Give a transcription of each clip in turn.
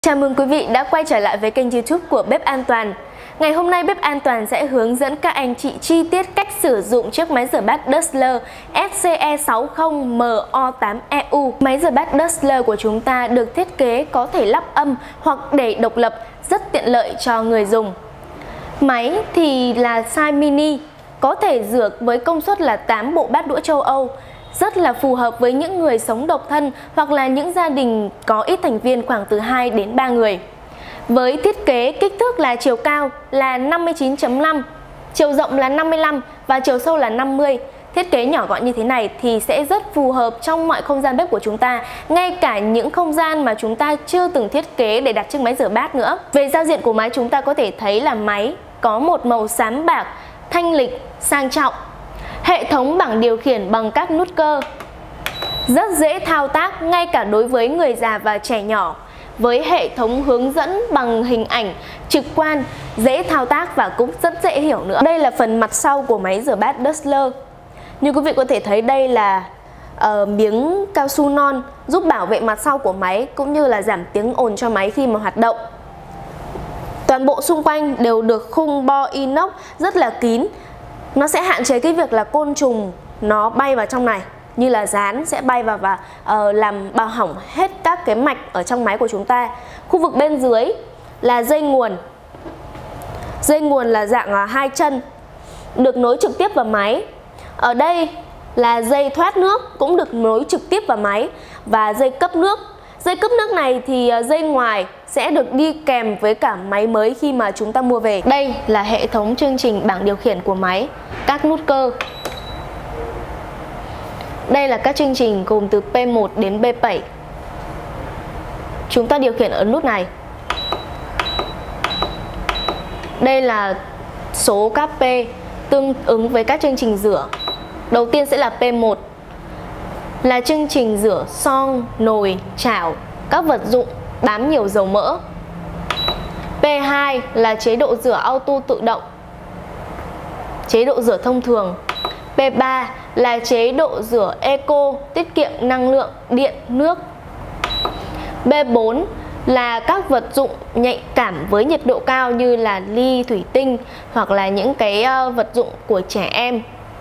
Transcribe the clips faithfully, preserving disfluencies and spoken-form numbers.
Chào mừng quý vị đã quay trở lại với kênh YouTube của Bếp An Toàn. Ngày hôm nay Bếp An Toàn sẽ hướng dẫn các anh chị chi tiết cách sử dụng chiếc máy rửa bát Dustler S C E sáu mươi M O tám E U. Máy rửa bát Dustler của chúng ta được thiết kế có thể lắp âm hoặc để độc lập, rất tiện lợi cho người dùng. Máy thì là size mini, có thể rửa với công suất là tám bộ bát đũa châu Âu, rất là phù hợp với những người sống độc thân hoặc là những gia đình có ít thành viên khoảng từ hai đến ba người. Với thiết kế kích thước là chiều cao là năm mươi chín chấm năm, chiều rộng là năm mươi lăm và chiều sâu là năm mươi. Thiết kế nhỏ gọn như thế này thì sẽ rất phù hợp trong mọi không gian bếp của chúng ta, ngay cả những không gian mà chúng ta chưa từng thiết kế để đặt chiếc máy rửa bát nữa. Về giao diện của máy, chúng ta có thể thấy là máy có một màu xám bạc, thanh lịch, sang trọng. Hệ thống bảng điều khiển bằng các nút cơ, rất dễ thao tác ngay cả đối với người già và trẻ nhỏ. Với hệ thống hướng dẫn bằng hình ảnh trực quan, dễ thao tác và cũng rất dễ hiểu nữa. Đây là phần mặt sau của máy rửa bát Dustler. Như quý vị có thể thấy, đây là uh, miếng cao su non giúp bảo vệ mặt sau của máy cũng như là giảm tiếng ồn cho máy khi mà hoạt động. Toàn bộ xung quanh đều được khung bo inox rất là kín. Nó sẽ hạn chế cái việc là côn trùng nó bay vào trong này, như là dán sẽ bay vào và uh, làm bao hỏng hết các cái mạch ở trong máy của chúng ta. Khu vực bên dưới là dây nguồn. Dây nguồn là dạng uh, hai chân, được nối trực tiếp vào máy. Ở đây là dây thoát nước cũng được nối trực tiếp vào máy, và dây cấp nước. Dây cấp nước này thì uh, dây ngoài sẽ được đi kèm với cả máy mới khi mà chúng ta mua về. Đây là hệ thống chương trình bảng điều khiển của máy, các nút cơ. Đây là các chương trình gồm từ P một đến P bảy. Chúng ta điều khiển ở nút này. Đây là số các P tương ứng với các chương trình rửa. Đầu tiên sẽ là P một, là chương trình rửa son, nồi, chảo, các vật dụng bám nhiều dầu mỡ. P hai là chế độ rửa auto tự động, chế độ rửa thông thường. P ba là chế độ rửa eco, tiết kiệm năng lượng, điện, nước. P bốn là các vật dụng nhạy cảm với nhiệt độ cao như là ly thủy tinh hoặc là những cái vật dụng của trẻ em.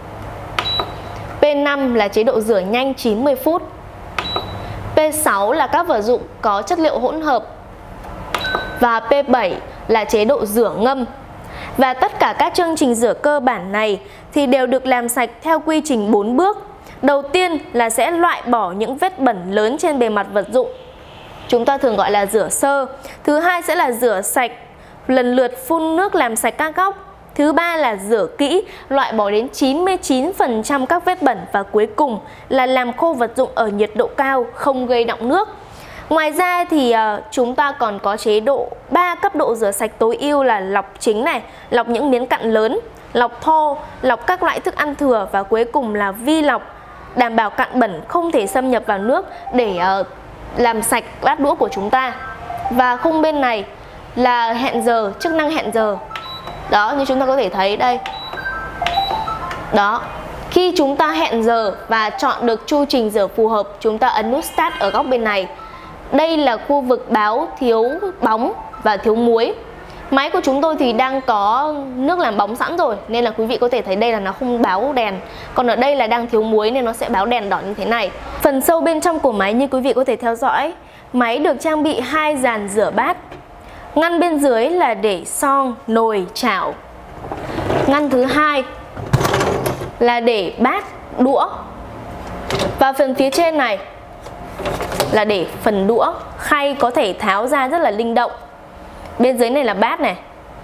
P năm là chế độ rửa nhanh chín mươi phút. P sáu là các vật dụng có chất liệu hỗn hợp. Và P bảy là chế độ rửa ngâm. Và tất cả các chương trình rửa cơ bản này thì đều được làm sạch theo quy trình bốn bước. Đầu tiên là sẽ loại bỏ những vết bẩn lớn trên bề mặt vật dụng, chúng ta thường gọi là rửa sơ. Thứ hai sẽ là rửa sạch, lần lượt phun nước làm sạch các góc. Thứ ba là rửa kỹ, loại bỏ đến chín mươi chín phần trăm các vết bẩn. Và cuối cùng là làm khô vật dụng ở nhiệt độ cao, không gây đọng nước. Ngoài ra thì uh, chúng ta còn có chế độ ba cấp độ rửa sạch tối ưu là lọc chính này, lọc những miếng cặn lớn, lọc thô, lọc các loại thức ăn thừa, và cuối cùng là vi lọc, đảm bảo cặn bẩn không thể xâm nhập vào nước để uh, làm sạch bát đũa của chúng ta. Và khung bên này là hẹn giờ, chức năng hẹn giờ. Đó, như chúng ta có thể thấy đây. Đó, khi chúng ta hẹn giờ và chọn được chu trình rửa phù hợp, chúng ta ấn nút Start ở góc bên này. Đây là khu vực báo thiếu bóng và thiếu muối. Máy của chúng tôi thì đang có nước làm bóng sẵn rồi, nên là quý vị có thể thấy đây là nó không báo đèn. Còn ở đây là đang thiếu muối nên nó sẽ báo đèn đỏ như thế này. Phần sâu bên trong của máy như quý vị có thể theo dõi, máy được trang bị hai dàn rửa bát. Ngăn bên dưới là để son, nồi, chảo. Ngăn thứ hai là để bát, đũa. Và phần phía trên này là để phần đũa, khay có thể tháo ra rất là linh động. Bên dưới này là bát này.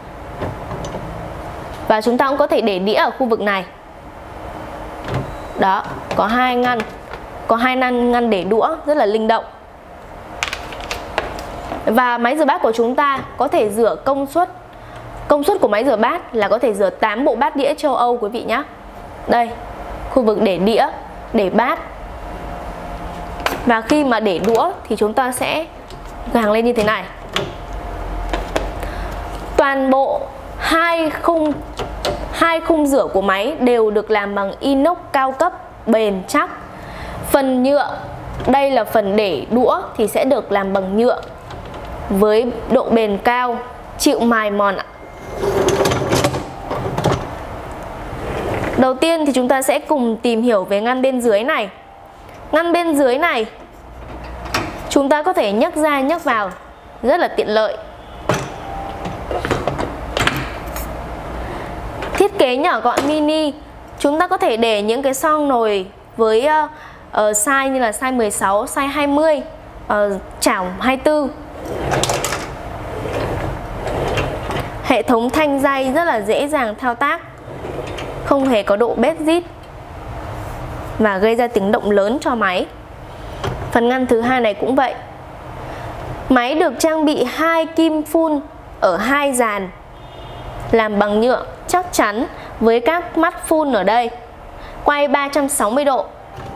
Và chúng ta cũng có thể để đĩa ở khu vực này. Đó, có hai ngăn, có hai ngăn ngăn để đũa rất là linh động. Và máy rửa bát của chúng ta có thể rửa công suất. Công suất của máy rửa bát là có thể rửa tám bộ bát đĩa châu Âu quý vị nhé. Đây, khu vực để đĩa, để bát. Và khi mà để đũa thì chúng ta sẽ gàng lên như thế này. Toàn bộ hai khung hai khung rửa của máy đều được làm bằng inox cao cấp, bền chắc. Phần nhựa, đây là phần để đũa thì sẽ được làm bằng nhựa. với độ bền cao, chịu mài mòn ạ. Đầu tiên thì chúng ta sẽ cùng tìm hiểu về ngăn bên dưới này. Ngăn bên dưới này chúng ta có thể nhấc ra nhấc vào rất là tiện lợi. Thiết kế nhỏ gọn mini, chúng ta có thể để những cái xoong nồi với uh, uh, size như là size mười sáu, size hai mươi, uh, chảo hai mươi tư. Hệ thống thanh day rất là dễ dàng thao tác, không hề có độ bết rít và gây ra tiếng động lớn cho máy. Phần ngăn thứ hai này cũng vậy. Máy được trang bị hai kim phun ở hai dàn làm bằng nhựa chắc chắn với các mắt phun ở đây, quay ba trăm sáu mươi độ.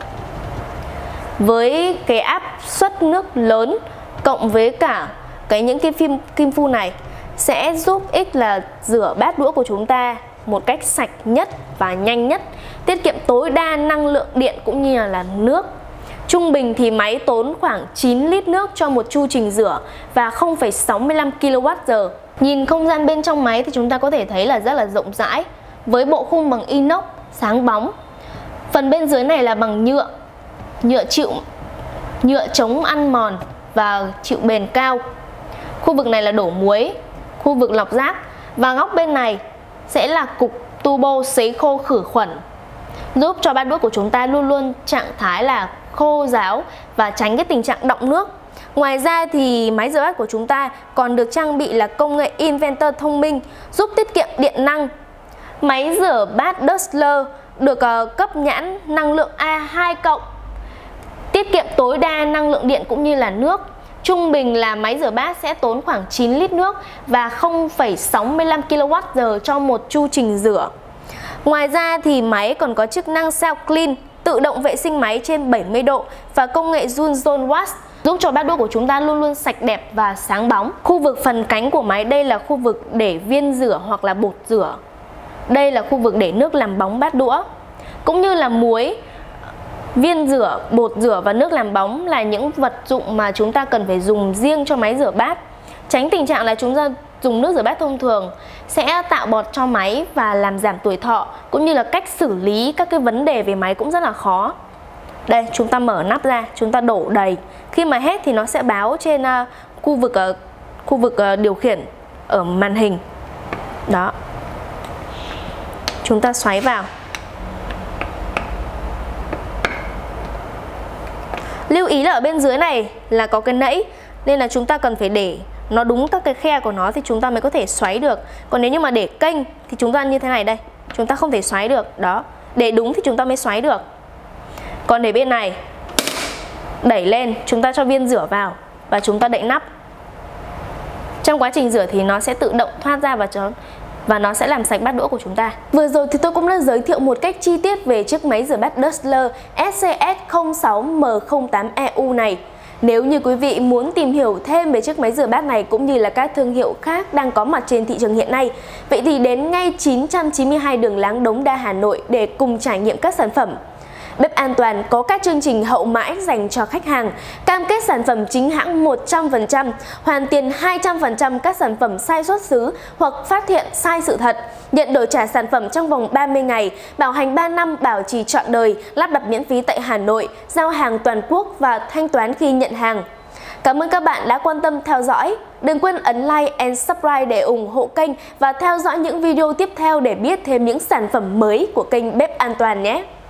Với cái áp suất nước lớn cộng với cả cái những cái phim kim phun này sẽ giúp ích là rửa bát đũa của chúng ta một cách sạch nhất và nhanh nhất, tiết kiệm tối đa năng lượng điện cũng như là, là nước. Trung bình thì máy tốn khoảng chín lít nước cho một chu trình rửa và không phẩy sáu mươi lăm ki lô oát giờ. Nhìn không gian bên trong máy thì chúng ta có thể thấy là rất là rộng rãi, với bộ khung bằng inox sáng bóng. Phần bên dưới này là bằng nhựa, nhựa chịu nhựa chống ăn mòn và chịu bền cao. Khu vực này là đổ muối, khu vực lọc rác, và góc bên này sẽ là cục turbo sấy khô khử khuẩn, giúp cho bát đũa của chúng ta luôn luôn trạng thái là khô ráo và tránh cái tình trạng đọng nước. Ngoài ra thì máy rửa bát của chúng ta còn được trang bị là công nghệ Inventor thông minh, giúp tiết kiệm điện năng. Máy rửa bát Dustler được uh, cấp nhãn năng lượng A hai cộng, tiết kiệm tối đa năng lượng điện cũng như là nước. Trung bình là máy rửa bát sẽ tốn khoảng chín lít nước và không phẩy sáu mươi lăm ki lô oát giờ cho một chu trình rửa. Ngoài ra thì máy còn có chức năng Self Clean, tự động vệ sinh máy trên bảy mươi độ và công nghệ Joule Zone Wash, giúp cho bát đũa của chúng ta luôn luôn sạch đẹp và sáng bóng. Khu vực phần cánh của máy đây là khu vực để viên rửa hoặc là bột rửa. Đây là khu vực để nước làm bóng bát đũa, cũng như là muối, viên rửa, bột rửa và nước làm bóng là những vật dụng mà chúng ta cần phải dùng riêng cho máy rửa bát. Tránh tình trạng là chúng ta dùng nước rửa bát thông thường sẽ tạo bọt cho máy và làm giảm tuổi thọ, cũng như là cách xử lý các cái vấn đề về máy cũng rất là khó. Đây, chúng ta mở nắp ra, chúng ta đổ đầy. Khi mà hết thì nó sẽ báo trên uh, khu vực uh, khu vực uh, điều khiển ở màn hình. Đó. Chúng ta xoáy vào. Lưu ý là ở bên dưới này là có cái nẫy, nên là chúng ta cần phải để nó đúng các cái khe của nó thì chúng ta mới có thể xoáy được. Còn nếu như mà để kênh thì chúng ta như thế này đây, chúng ta không thể xoáy được. Đó, để đúng thì chúng ta mới xoáy được. Còn để bên này, đẩy lên, chúng ta cho viên rửa vào và chúng ta đậy nắp. Trong quá trình rửa thì nó sẽ tự động thoát ra và cho và nó sẽ làm sạch bát đũa của chúng ta. Vừa rồi thì tôi cũng đã giới thiệu một cách chi tiết về chiếc máy rửa bát Dustler S C S không sáu M không tám E U này. Nếu như quý vị muốn tìm hiểu thêm về chiếc máy rửa bát này cũng như là các thương hiệu khác đang có mặt trên thị trường hiện nay, vậy thì đến ngay chín trăm chín mươi hai đường Láng Đống Đa, Hà Nội để cùng trải nghiệm các sản phẩm. Bếp An Toàn có các chương trình hậu mãi dành cho khách hàng, cam kết sản phẩm chính hãng một trăm phần trăm, hoàn tiền hai trăm phần trăm các sản phẩm sai xuất xứ hoặc phát hiện sai sự thật, nhận đổi trả sản phẩm trong vòng ba mươi ngày, bảo hành ba năm, bảo trì trọn đời, lắp đặt miễn phí tại Hà Nội, giao hàng toàn quốc và thanh toán khi nhận hàng. Cảm ơn các bạn đã quan tâm theo dõi. Đừng quên ấn like and subscribe để ủng hộ kênh và theo dõi những video tiếp theo để biết thêm những sản phẩm mới của kênh Bếp An Toàn nhé.